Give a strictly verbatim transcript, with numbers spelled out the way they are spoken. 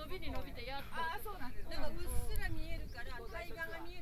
びに伸びてやっと。 ああ、そうなんです。なんかうっすら見えるから、海岸が見える。